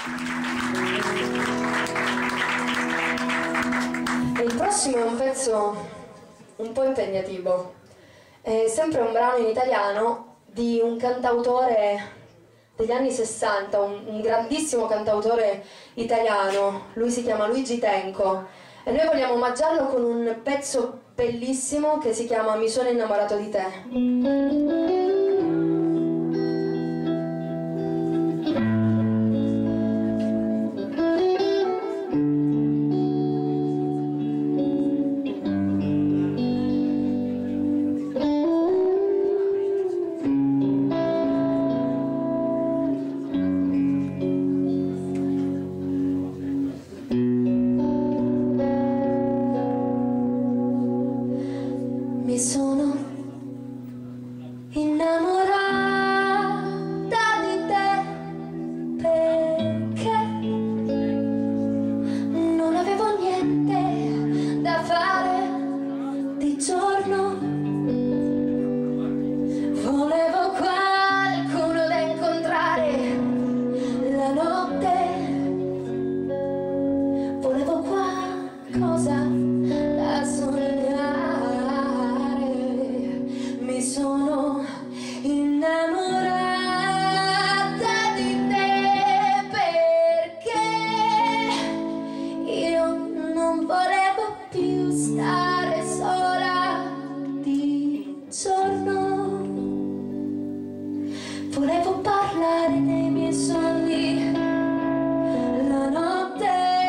Il prossimo è un pezzo un po' impegnativo, è sempre un brano in italiano di un cantautore degli anni 60, un grandissimo cantautore italiano, lui si chiama Luigi Tenco e noi vogliamo omaggiarlo con un pezzo bellissimo che si chiama Mi sono innamorato di te. Mi sono innamorata di te perché non avevo niente da fare di giorno. Volevo qualcuno da incontrare la notte. Volevo qualcosa da sognare. Mi sono innamorata di te perché io non volevo più stare sola di giorno. Volevo parlare dei miei sogni la notte,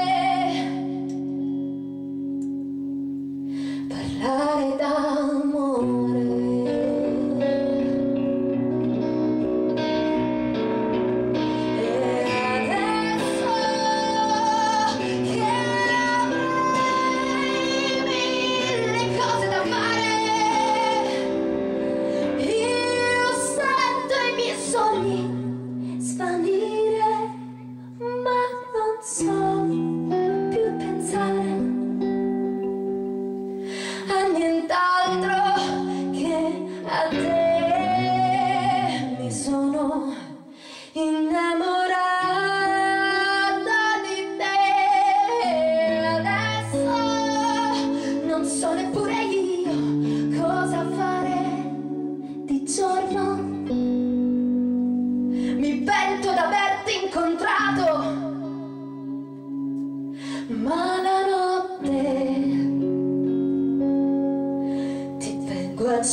parlare d'amore. Svanire, ma non so più pensare a nient'altro che a te. Mi sono innamorata di te. Adesso non so neppure io cosa fare di giorno. Mi pento d'averti incontrato, ma la notte ti vengo a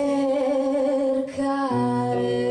cercare.